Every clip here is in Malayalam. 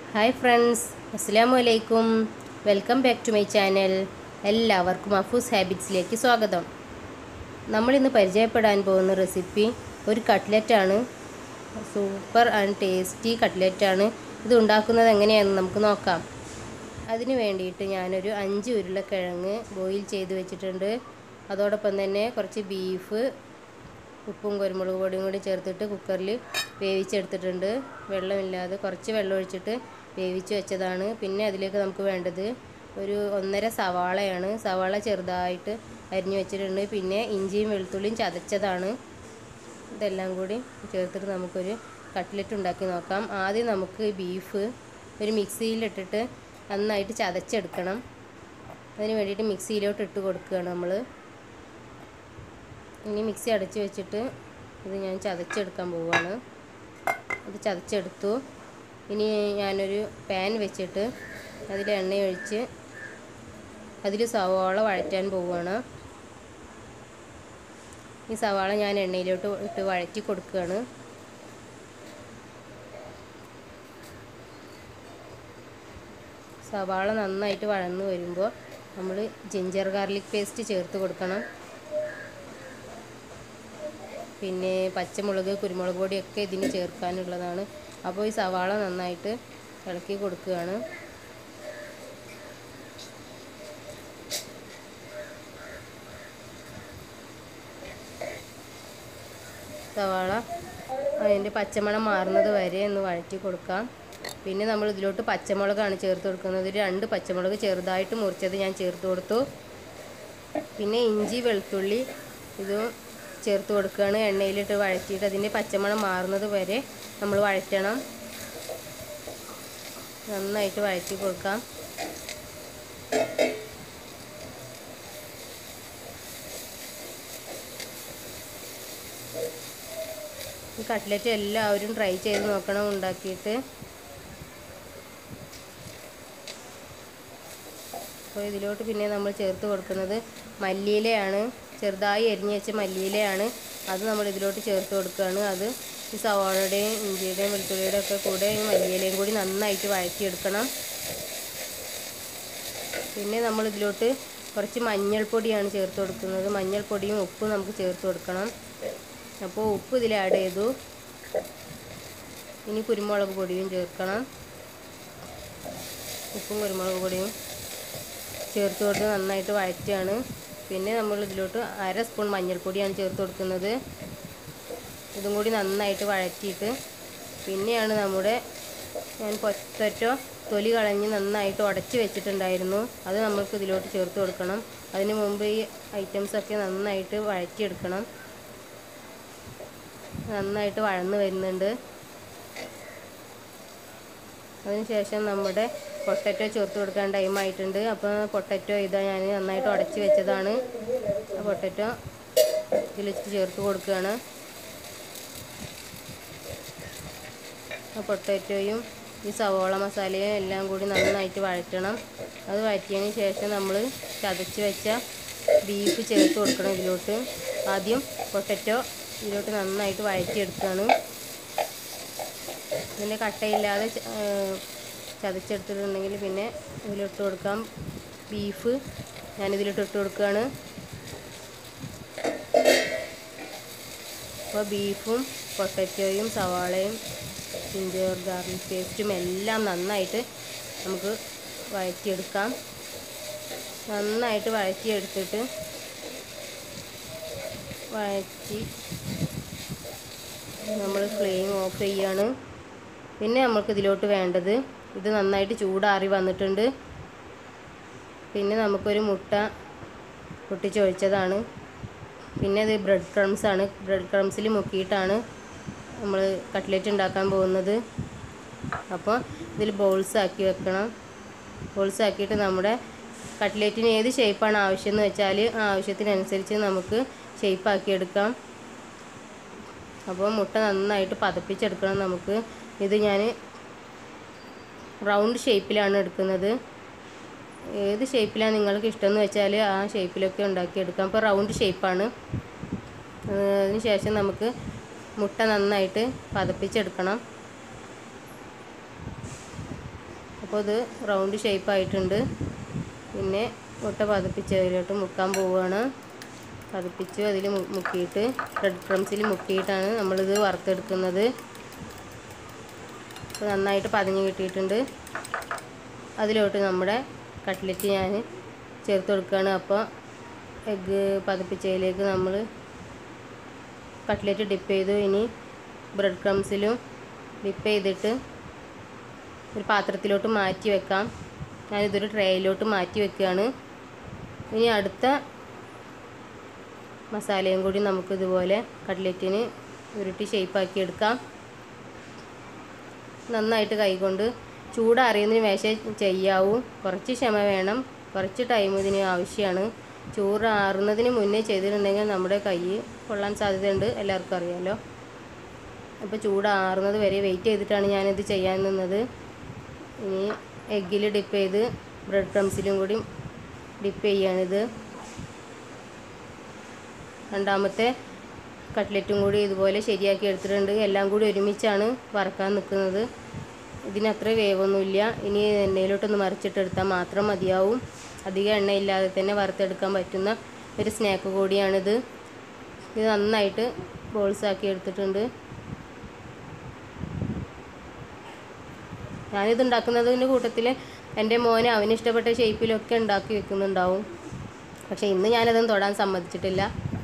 ഹായ് ഫ്രണ്ട്സ്, അസ്സലാമു അലൈക്കും. Welcome back to my channel. എല്ലാവർക്കും അഫൂസ് ഹാബിറ്റ്സിലേക്ക് സ്വാഗതം. നമ്മളിന്ന് പരിചയപ്പെടാൻ പോകുന്ന റെസിപ്പി ഒരു കട്ട്ലറ്റാണ്. സൂപ്പർ ആൻഡ് ടേസ്റ്റി കട്ട്ലറ്റാണ്. ഇത് ഉണ്ടാക്കുന്നത് എങ്ങനെയാണെന്ന് നമുക്ക് നോക്കാം. അതിന് വേണ്ടിയിട്ട് ഞാനൊരു 5 ഉരുളക്കിഴങ്ങ് ബോയിൽ ചെയ്ത് വെച്ചിട്ടുണ്ട്. അതോടൊപ്പം തന്നെ കുറച്ച് ബീഫ് ഉപ്പും കുരുമുളക് പൊടിയും കൂടി ചേർത്തിട്ട് കുക്കറിൽ വേവിച്ചെടുത്തിട്ടുണ്ട്. വെള്ളമില്ലാതെ കുറച്ച് വെള്ളം ഒഴിച്ചിട്ട് വേവിച്ച് വെച്ചതാണ്. പിന്നെ അതിലേക്ക് നമുക്ക് വേണ്ടത് ഒരു 1.5 സവാളയാണ്. സവാള ചെറുതായിട്ട് അരിഞ്ഞു വെച്ചിട്ടുണ്ട്. പിന്നെ ഇഞ്ചിയും വെളുത്തുള്ളിയും ചതച്ചതാണ്. ഇതെല്ലാം കൂടി ചേർത്തിട്ട് നമുക്കൊരു കട്ട്ലറ്റ് ഉണ്ടാക്കി നോക്കാം. ആദ്യം നമുക്ക് ബീഫ് ഒരു മിക്സിയിലിട്ടിട്ട് നന്നായിട്ട് ചതച്ചെടുക്കണം. അതിന് വേണ്ടിയിട്ട് മിക്സിയിലോട്ട് ഇട്ട് കൊടുക്കുകയാണ് നമ്മൾ. ഇനി മിക്സി അടച്ച് വെച്ചിട്ട് ഇത് ഞാൻ ചതച്ചെടുക്കാൻ പോവുകയാണ്. അത് ചതച്ചെടുത്തു. ഇനി ഞാനൊരു പാൻ വെച്ചിട്ട് അതിൽ എണ്ണയൊഴിച്ച് അതിൽ സവാള വഴറ്റാൻ പോവുകയാണ്. ഈ സവാള ഞാൻ എണ്ണയിലോട്ട് ഇട്ട് വഴറ്റി കൊടുക്കുകയാണ്. സവാള നന്നായിട്ട് വഴന്നു വരുമ്പോൾ നമ്മൾ ജിഞ്ചർ ഗാർലിക് പേസ്റ്റ് ചേർത്ത് കൊടുക്കണം. പിന്നെ പച്ചമുളക്, കുരുമുളക് പൊടിയൊക്കെ ഇതിന് ചേർക്കാനുള്ളതാണ്. അപ്പോൾ ഈ സവാള നന്നായിട്ട് ഇളക്കി കൊടുക്കുകയാണ്. സവാള അതിൻ്റെ പച്ചമണം മാറുന്നത് വരെ ഒന്ന് വഴറ്റി കൊടുക്കാം. പിന്നെ നമ്മൾ ഇതിലോട്ട് പച്ചമുളകാണ് ചേർത്ത് കൊടുക്കുന്നത്. ഒരു 2 പച്ചമുളക് ചെറുതായിട്ട് മുറിച്ചത് ഞാൻ ചേർത്ത് കൊടുത്തു. പിന്നെ ഇഞ്ചി വെളുത്തുള്ളി ഇതും ചേർത്ത് കൊടുക്കുകയാണ്. എണ്ണയിലിട്ട് വഴറ്റിയിട്ട് അതിൻ്റെ പച്ചമണം മാറുന്നത് വരെ നമ്മൾ വഴറ്റണം. നന്നായിട്ട് വഴറ്റി കൊടുക്കാം. ഈ കട്ട്ലറ്റ് എല്ലാവരും ട്രൈ ചെയ്ത് നോക്കണം ഉണ്ടാക്കിയിട്ട്. അപ്പോൾ ഇതിലോട്ട് പിന്നെ നമ്മൾ ചേർത്ത് കൊടുക്കുന്നത് മല്ലിയിലയാണ്. ചെറുതായി എരിഞ്ഞ് വെച്ച മല്ലിയിലയാണ്. അത് നമ്മൾ ഇതിലോട്ട് ചേർത്ത് കൊടുക്കുകയാണ്. അത് ഈ സവാളയുടെയും ഇഞ്ചിയുടെയും വെളുത്തുള്ളിയുടെയും ഒക്കെ കൂടെ ഈ മല്ലിയിലയും കൂടി നന്നായിട്ട് വഴറ്റിയെടുക്കണം. പിന്നെ നമ്മൾ ഇതിലോട്ട് കുറച്ച് മഞ്ഞൾപ്പൊടിയാണ് ചേർത്ത് കൊടുക്കുന്നത്. മഞ്ഞൾപ്പൊടിയും ഉപ്പും നമുക്ക് ചേർത്ത് കൊടുക്കണം. അപ്പോൾ ഉപ്പ് ഇതിൽ ആഡ് ചെയ്തു. ഇനി കുരുമുളക് പൊടിയും ചേർക്കണം. ഉപ്പും കുരുമുളക് പൊടിയും ചേർത്ത് കൊടുത്ത് നന്നായിട്ട് വഴറ്റുകയാണ്. പിന്നെ നമ്മൾ ഇതിലോട്ട് 1/2 സ്പൂൺ മഞ്ഞൾപ്പൊടിയാണ് ചേർത്ത് കൊടുക്കുന്നത്. ഇതും കൂടി നന്നായിട്ട് വഴറ്റിയിട്ട് പിന്നെയാണ് ഞാൻ പൊറ്ററ്റോ തൊലി കളഞ്ഞ് നന്നായിട്ട് ഉടച്ച് വെച്ചിട്ടുണ്ടായിരുന്നു. അത് നമ്മൾക്ക് ഇതിലോട്ട് ചേർത്ത് കൊടുക്കണം. അതിന് മുമ്പ് ഈ ഐറ്റംസൊക്കെ നന്നായിട്ട് വഴറ്റിയെടുക്കണം. നന്നായിട്ട് വഴന്ന് വരുന്നുണ്ട്. അതിനുശേഷം നമ്മുടെ പൊട്ടറ്റോ ചേർത്ത് കൊടുക്കാൻ ടൈമായിട്ടുണ്ട്. അപ്പോൾ പൊട്ടറ്റോ ഇതാ ഞാൻ നന്നായിട്ട് ഉടച്ച് വെച്ചതാണ്. ആ പൊട്ടറ്റോ ഇതിൽ ചേർത്ത് കൊടുക്കുകയാണ്. ആ പൊട്ടറ്റോയും ഈ സവോള മസാലയും എല്ലാം കൂടി നന്നായിട്ട് വഴറ്റണം. അത് വഴറ്റിയതിന് ശേഷം നമ്മൾ ചതച്ച് വെച്ച ബീഫ് ചേർത്ത് കൊടുക്കണം ഇതിലോട്ട്. ആദ്യം പൊട്ടറ്റോ ഇതിലോട്ട് നന്നായിട്ട് വഴറ്റിയെടുക്കുകയാണ്. ഇതിൻ്റെ കട്ടയില്ലാതെ ചതച്ചെടുത്തിട്ടുണ്ടെങ്കിൽ പിന്നെ ഇതിലിട്ട് കൊടുക്കാം. ബീഫ് ഞാനിതിലിട്ട് കൊടുക്കുകയാണ്. അപ്പോൾ ബീഫും പൊട്ടറ്റോയും സവാളയും ജിഞ്ചർ ഗാർലിക് പേസ്റ്റും എല്ലാം നന്നായിട്ട് നമുക്ക് വഴറ്റിയെടുക്കാം. നന്നായിട്ട് വഴറ്റിയെടുത്തിട്ട് നമ്മൾ ഫ്ലെയിം ഓഫ് ചെയ്യുകയാണ്. പിന്നെ നമുക്ക് ഇതിലോട്ട് വേണ്ടത് ഇത് നന്നായിട്ട് ചൂടാറി വന്നിട്ടുണ്ട്. പിന്നെ നമുക്കൊരു മുട്ട പൊട്ടിച്ചൊഴിച്ചതാണ്. പിന്നെ ഇത് ബ്രെഡ് ക്രംസാണ്. ബ്രെഡ് ക്രംസിൽ മുക്കിയിട്ടാണ് നമ്മൾ കട്ട്ലറ്റ് ഉണ്ടാക്കാൻ പോകുന്നത്. അപ്പോൾ ഇതിൽ ബോൾസ് ആക്കി വെക്കണം. ബോൾസ് ആക്കിയിട്ട് നമ്മുടെ കട്ട്ലറ്റിന് ഏത് ഷേപ്പാണ് ആവശ്യമെന്ന് വെച്ചാൽ ആ ആവശ്യത്തിനനുസരിച്ച് നമുക്ക് ഷേപ്പാക്കിയെടുക്കാം. അപ്പോൾ മുട്ട നന്നായിട്ട് പതപ്പിച്ചെടുക്കണം നമുക്ക്. ഇത് ഞാൻ റൗണ്ട് ഷേപ്പിലാണ് എടുക്കുന്നത്. ഏത് ഷേപ്പിലാണ് നിങ്ങൾക്ക് ഇഷ്ടമെന്ന് വെച്ചാൽ ആ ഷേപ്പിലൊക്കെ ഉണ്ടാക്കിയെടുക്കാം. അപ്പോൾ റൗണ്ട് ഷേപ്പാണ്. അതിന് ശേഷം നമുക്ക് മുട്ട നന്നായിട്ട് പതപ്പിച്ചെടുക്കണം. അപ്പോൾ ഇത് റൗണ്ട് ഷേപ്പായിട്ടുണ്ട്. പിന്നെ മുട്ട പതപ്പിച്ചതിലോട്ട് മുക്കാൻ പോവുകയാണ്. പതപ്പിച്ച് അതിൽ മുക്കിയിട്ട് ബ്രെഡ് ക്രംസിൽ മുക്കിയിട്ടാണ് നമ്മളിത് വറുത്തെടുക്കുന്നത്. അപ്പോൾ നന്നായിട്ട് പതഞ്ഞ് കിട്ടിയിട്ടുണ്ട്. അതിലോട്ട് നമ്മുടെ കട്ട്ലറ്റ് ഞാൻ ചേർത്ത് കൊടുക്കുകയാണ്. അപ്പോൾ എഗ്ഗ് പതപ്പിച്ചതിലേക്ക് നമ്മൾ കട്ട്ലറ്റ് ഡിപ്പ് ചെയ്തു. ഇനി ബ്രെഡ് ക്രംസിലും ഡിപ്പ് ചെയ്തിട്ട് ഒരു പാത്രത്തിലോട്ട് മാറ്റി വെക്കാം. ഞാനിതൊരു ട്രേയിലോട്ട് മാറ്റി വെക്കുകയാണ്. ഇനി അടുത്ത മസാലയും കൂടി നമുക്കിതുപോലെ കട്ട്ലറ്റിന് ഉരുട്ടി ഷേപ്പാക്കി എടുക്കാം. നന്നായിട്ട് കൈകൊണ്ട് ചൂടാറിയതിന് ശേഷം ചെയ്യാവൂ. കുറച്ച് ക്ഷമ വേണം, കുറച്ച് ടൈം ഇതിന് ആവശ്യമാണ്. ചൂടാറുന്നതിന് മുന്നേ ചെയ്തിട്ടുണ്ടെങ്കിൽ നമ്മുടെ കൈ പൊള്ളാൻ സാധ്യതയുണ്ട്, എല്ലാവർക്കും അറിയാമല്ലോ. അപ്പോൾ ചൂടാറുന്നത് വരെ വെയിറ്റ് ചെയ്തിട്ടാണ് ഞാനിത് ചെയ്യാൻ നിന്നത്. ഇനി എഗ്ഗിൽ ഡിപ്പ് ചെയ്ത് ബ്രെഡ് ക്രംസിലും കൂടി ഡിപ്പ് ചെയ്യുകയാണിത്. രണ്ടാമത്തെ കട്ട്ലറ്റും കൂടി ഇതുപോലെ ശരിയാക്കി എടുത്തിട്ടുണ്ട്. എല്ലാം കൂടി ഒരുമിച്ചാണ് വറക്കാൻ നിൽക്കുന്നത്. ഇതിനത്ര വേവൊന്നുമില്ല. ഇനി എണ്ണയിലോട്ടൊന്ന് മറിച്ചിട്ടെടുത്താൽ മാത്രം മതിയാവും. അധികം എണ്ണയില്ലാതെ തന്നെ വറുത്തെടുക്കാൻ പറ്റുന്ന ഒരു സ്നാക്ക് കൂടിയാണിത്. ഇത് നന്നായിട്ട് ബോൾസാക്കി എടുത്തിട്ടുണ്ട്. ഞാനിത് ഉണ്ടാക്കുന്നതിൻ്റെ കൂട്ടത്തിൽ എൻ്റെ മോന് അവന് ഇഷ്ടപ്പെട്ട ഷേപ്പിലൊക്കെ ഉണ്ടാക്കി വെക്കുന്നുണ്ടാവും. പക്ഷേ ഇന്ന് ഞാനതൊന്നും തൊടാൻ സമ്മതിച്ചിട്ടില്ല.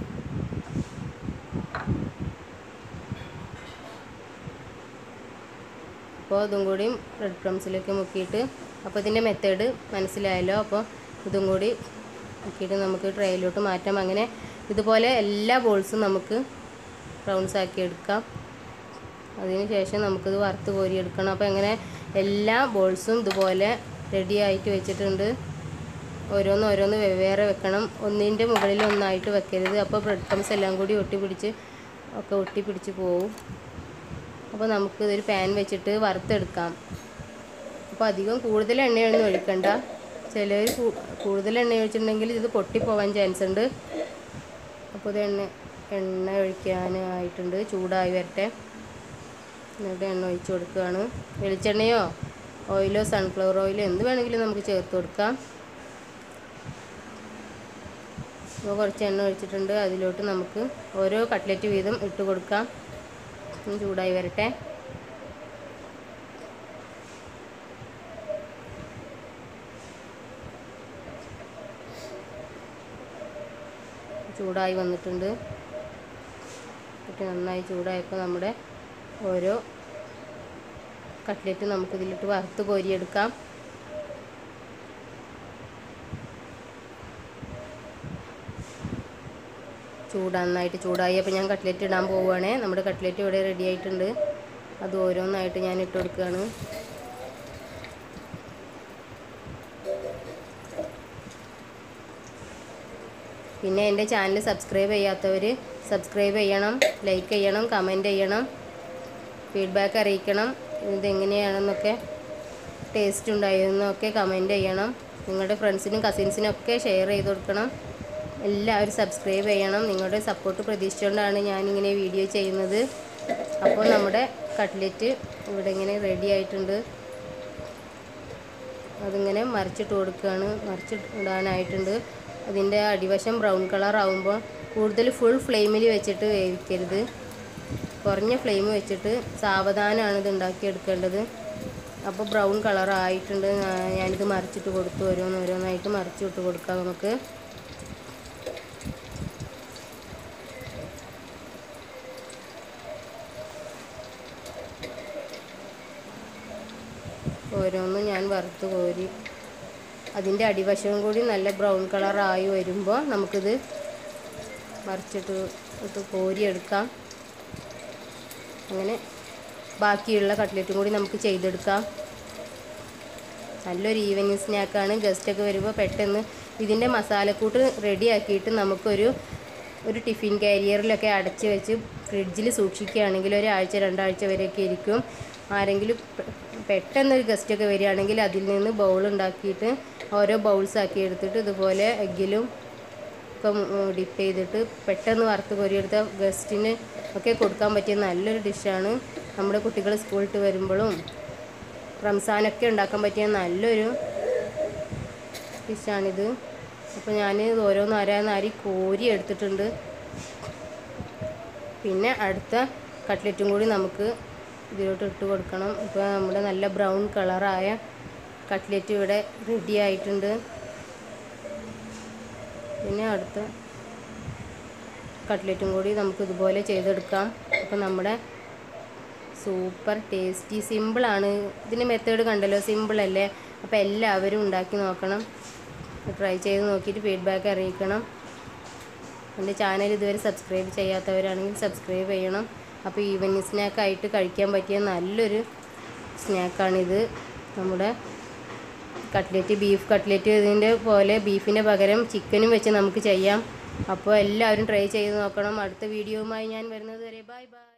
അപ്പോൾ ഇതും കൂടി ബ്രെഡ് ക്രംസിലൊക്കെ മുക്കിയിട്ട്, അപ്പോൾ ഇതിൻ്റെ മെത്തേഡ് മനസ്സിലായല്ലോ. അപ്പോൾ ഇതും കൂടി മുക്കിയിട്ട് നമുക്ക് ട്രേയിലോട്ട് മാറ്റാം. അങ്ങനെ ഇതുപോലെ എല്ലാ ബോൾസും നമുക്ക് റൗണ്ട്സ് ആക്കി എടുക്കാം. അതിന് ശേഷം നമുക്കിത് വറുത്ത് കോരിയെടുക്കണം. അപ്പോൾ അങ്ങനെ എല്ലാ ബോൾസും ഇതുപോലെ റെഡി ആയിട്ട് വെച്ചിട്ടുണ്ട്. ഓരോന്ന് വെവ്വേറെ വെക്കണം. ഒന്നിൻ്റെ മുകളിൽ ഒന്നായിട്ട് വെക്കരുത്. അപ്പോൾ ബ്രെഡ് ക്രംസ് എല്ലാം കൂടി ഒട്ടിപ്പിടിച്ച് പോവും. അപ്പോൾ നമുക്ക് ഇതൊരു പാൻ വെച്ചിട്ട് വറുത്തെടുക്കാം. അപ്പോൾ അധികം കൂടുതൽ എണ്ണയൊന്നും ഒഴിക്കണ്ട. ചിലർ കൂടുതൽ എണ്ണ ഒഴിച്ചിട്ടുണ്ടെങ്കിൽ ഇത് പൊട്ടിപ്പോവാൻ ചാൻസ് ഉണ്ട്. അപ്പോൾ ഇത് എണ്ണ ഒഴിക്കാനായിട്ടുണ്ട്. ചൂടായി വരട്ടെ. എന്നിട്ട് എണ്ണ ഒഴിച്ച് കൊടുക്കുകയാണ്. വെളിച്ചെണ്ണയോ ഓയിലോ സൺഫ്ലവർ ഓയിലോ എന്ത് വേണമെങ്കിലും നമുക്ക് ചേർത്ത് കൊടുക്കാം. അപ്പോൾ കുറച്ച് എണ്ണ ഒഴിച്ചിട്ടുണ്ട്. അതിലോട്ട് നമുക്ക് ഓരോ കട്ട്ലറ്റ് വീതം ഇട്ട് കൊടുക്കാം. ചൂടായി വരട്ടെ. ചൂടായി വന്നിട്ടുണ്ട്. നന്നായി ചൂടായപ്പോൾ നമ്മുടെ ഓരോ കട്ട്ലറ്റ് നമുക്കിതിലിട്ട് വറുത്ത് കോരിയെടുക്കാം. നന്നായിട്ട് ചൂടായി. അപ്പോൾ ഞാൻ കട്ട്ലറ്റ് ഇടാൻ പോവുകയാണേ. നമ്മുടെ കട്ട്ലറ്റ് ഇവിടെ റെഡി ആയിട്ടുണ്ട്. അത് ഓരോന്നായിട്ട് ഞാൻ ഇട്ട് കൊടുക്കുകയാണ്. പിന്നെ എൻ്റെ ചാനൽ സബ്സ്ക്രൈബ് ചെയ്യാത്തവർ സബ്സ്ക്രൈബ് ചെയ്യണം, ലൈക്ക് ചെയ്യണം, കമൻറ്റ് ചെയ്യണം, ഫീഡ്ബാക്ക് അറിയിക്കണം. ഇതെങ്ങനെയാണെന്നൊക്കെ, ടേസ്റ്റ് ഉണ്ടായിരുന്നൊക്കെ കമൻറ്റ് ചെയ്യണം. നിങ്ങളുടെ ഫ്രണ്ട്സിനും കസിൻസിനും ഒക്കെ ഷെയർ ചെയ്ത് കൊടുക്കണം. എല്ലാവരും സബ്സ്ക്രൈബ് ചെയ്യണം. നിങ്ങളുടെ സപ്പോർട്ട് പ്രതീക്ഷിച്ചുകൊണ്ടാണ് ഞാനിങ്ങനെ വീഡിയോ ചെയ്യുന്നത്. അപ്പോൾ നമ്മുടെ കട്ട്ലറ്റ് ഇവിടെ ഇങ്ങനെ റെഡി ആയിട്ടുണ്ട്. അതിങ്ങനെ മറിച്ചിട്ട് കൊടുക്കുകയാണ്. മറിച്ചിടാനായിട്ടുണ്ട്. അതിൻ്റെ അടിവശം ബ്രൗൺ കളർ ആകുമ്പോൾ കൂടുതൽ ഫുൾ ഫ്ലെയിമിൽ വെച്ചിട്ട് വേവിക്കരുത്. കുറഞ്ഞ ഫ്ലെയിം വെച്ചിട്ട് സാവധാനമാണ് ഇത് ഉണ്ടാക്കിയെടുക്കേണ്ടത്. അപ്പോൾ ബ്രൗൺ കളർ ആയിട്ടുണ്ട്. ഞാനിത് മറിച്ചിട്ട് കൊടുത്തു. ഓരോന്നായിട്ട് മറിച്ചിട്ട് കൊടുക്കാം നമുക്ക്. ഓരോന്നും ഞാൻ വറുത്ത് കോരി അതിൻ്റെ അടിവശവും കൂടി നല്ല ബ്രൗൺ കളറായി വരുമ്പോൾ നമുക്കിത് മറിച്ചിട്ട് കോരിയെടുക്കാം. അങ്ങനെ ബാക്കിയുള്ള കട്ട്ലറ്റും കൂടി നമുക്ക് ചെയ്തെടുക്കാം. നല്ലൊരു ഈവനിങ് സ്നാക്കാണ്. ഗസ്റ്റൊക്കെ വരുമ്പോൾ പെട്ടെന്ന് ഇതിൻ്റെ മസാലക്കൂട്ട് റെഡിയാക്കിയിട്ട് നമുക്കൊരു ടിഫിൻ കാരിയറിലൊക്കെ അടച്ച് വെച്ച് ഫ്രിഡ്ജിൽ സൂക്ഷിക്കുകയാണെങ്കിൽ ഒരാഴ്ച 2 ആഴ്ച വരെയൊക്കെ ഇരിക്കും. ആരെങ്കിലും പെട്ടെന്നൊരു ഗസ്റ്റൊക്കെ വരികയാണെങ്കിൽ അതിൽ നിന്ന് ബൗൾ ഉണ്ടാക്കിയിട്ട് ഓരോ ബൗൾസാക്കി എടുത്തിട്ട് ഇതുപോലെ എഗ്ഗിലും ഒക്കെ ഡിപ്പ് ചെയ്തിട്ട് പെട്ടെന്ന് വറുത്ത് കോരിയെടുത്ത ഗസ്റ്റിന് ഒക്കെ കൊടുക്കാൻ പറ്റിയ നല്ലൊരു ഡിഷാണ്. നമ്മുടെ കുട്ടികൾ സ്കൂളിട്ട് വരുമ്പോഴും റംസാനൊക്കെ ഉണ്ടാക്കാൻ പറ്റിയ നല്ലൊരു ഡിഷാണിത്. അപ്പോൾ ഞാൻ ഓരോന്നാരി കോരി എടുത്തിട്ടുണ്ട്. പിന്നെ അടുത്ത കട്ട്ലറ്റും കൂടി നമുക്ക് ഇതിലോട്ട് ഇട്ട് കൊടുക്കണം. ഇപ്പോൾ നമ്മുടെ നല്ല ബ്രൗൺ കളറായ കട്ട്ലറ്റ് ഇവിടെ റെഡി ആയിട്ടുണ്ട്. പിന്നെ അടുത്ത കട്ട്ലറ്റും കൂടി നമുക്ക് ഇതുപോലെ ചെയ്തെടുക്കാം. അപ്പോൾ നമ്മുടെ സൂപ്പർ ടേസ്റ്റി സിമ്പിളാണ്. ഇതിൻ്റെ മെത്തേഡ് കണ്ടല്ലോ, സിമ്പിളല്ലേ? അപ്പോൾ എല്ലാവരും ഉണ്ടാക്കി നോക്കണം. ട്രൈ ചെയ്ത് നോക്കിയിട്ട് ഫീഡ്ബാക്ക് അറിയിക്കണം. എൻ്റെ ചാനൽ ഇതുവരെ സബ്സ്ക്രൈബ് ചെയ്യാത്തവരാണെങ്കിൽ സബ്സ്ക്രൈബ് ചെയ്യണം. അപ്പോൾ ഈവനിങ് സ്നാക്കായിട്ട് കഴിക്കാൻ പറ്റിയ നല്ലൊരു സ്നാക്കാണിത്. നമ്മുടെ കട്ട്ലറ്റ്, ബീഫ് കട്ട്ലറ്റ് ഇതിൻ്റെ പോലെ ബീഫിൻ്റെ പകരം ചിക്കനും വെച്ച് നമുക്ക് ചെയ്യാം. അപ്പോൾ എല്ലാവരും ട്രൈ ചെയ്ത് നോക്കണം. അടുത്ത വീഡിയോയുമായി ഞാൻ വരുന്നത് വരെ ബൈ ബൈ.